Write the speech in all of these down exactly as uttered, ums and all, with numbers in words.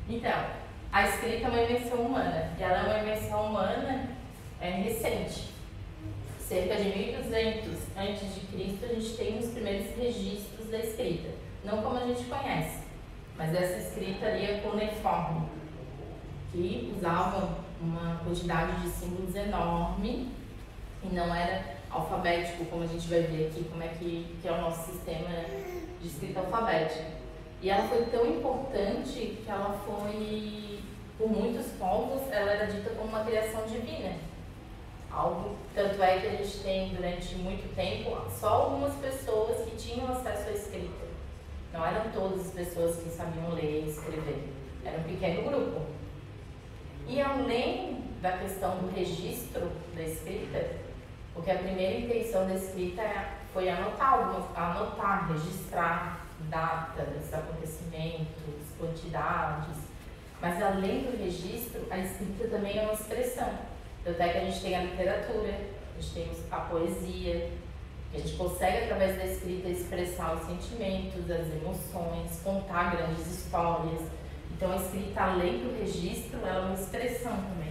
Então, a escrita é uma invenção humana, e ela é uma invenção humana é, recente. Cerca de mil e duzentos antes de Cristo, a gente tem os primeiros registros da escrita. Não como a gente conhece, mas essa escrita ali é cuneiforme, que usava uma quantidade de símbolos enorme e não era alfabético, como a gente vai ver aqui, como é que, que é o nosso sistema de escrita alfabética. E ela foi tão importante que ela foi, por muitos povos, ela era dita como uma criação divina. Algo, tanto é que a gente tem, durante muito tempo, só algumas pessoas que tinham acesso à escrita. Não eram todas as pessoas que sabiam ler e escrever. Era um pequeno grupo. E além da questão do registro da escrita, porque a primeira intenção da escrita foi anotar, anotar, registrar datas, acontecimentos, quantidades. Mas além do registro, a escrita também é uma expressão. Tanto é que a gente tem a literatura, a gente tem a poesia, que a gente consegue, através da escrita, expressar os sentimentos, as emoções, contar grandes histórias. Então, a escrita, além do registro, ela é uma expressão também.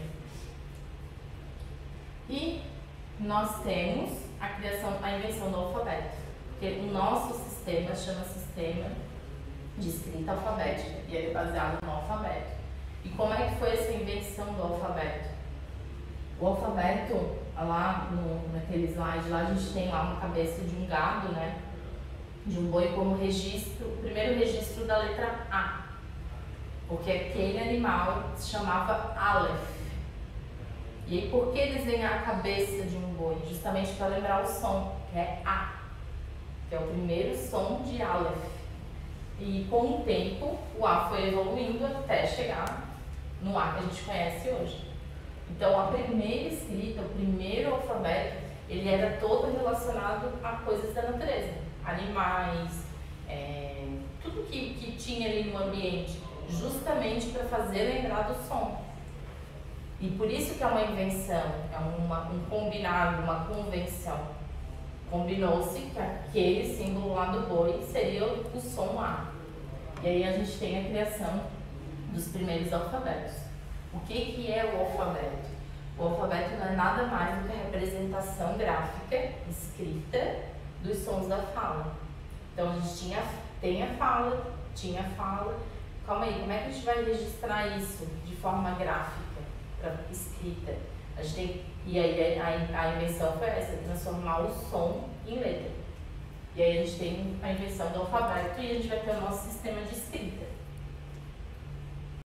E nós temos a criação, a invenção do alfabeto, porque o nosso sistema chama Sistema de Escrita Alfabética, e ele é baseado no alfabeto. E como é que foi essa invenção do alfabeto? O alfabeto, lá no, naquele slide lá, a gente tem lá uma cabeça de um gado, né? De um boi como registro, o primeiro registro da letra A. Porque aquele animal se chamava Aleph. E aí, por que desenhar a cabeça de um boi? Justamente para lembrar o som, que é A, que é o primeiro som de Aleph. E com o tempo, o A foi evoluindo até chegar no A que a gente conhece hoje. Então, a primeira escrita, o primeiro alfabeto, ele era todo relacionado a coisas da natureza, animais, é, tudo que, que tinha ali no ambiente, justamente para fazer lembrar do som. E por isso que é uma invenção, é uma, um combinado, uma convenção. Combinou-se que aquele símbolo lá do boi seria o som A. E aí a gente tem a criação dos primeiros alfabetos. O que, que é o alfabeto? O alfabeto não é nada mais do que a representação gráfica, escrita, dos sons da fala. Então a gente tinha, tem a fala, tinha a fala. Calma aí, como é que a gente vai registrar isso de forma gráfica, para escrita? A gente tem, e aí a, a invenção foi essa, transformar o som em letra. E aí a gente tem a invenção do alfabeto e a gente vai ter o nosso sistema de escrita.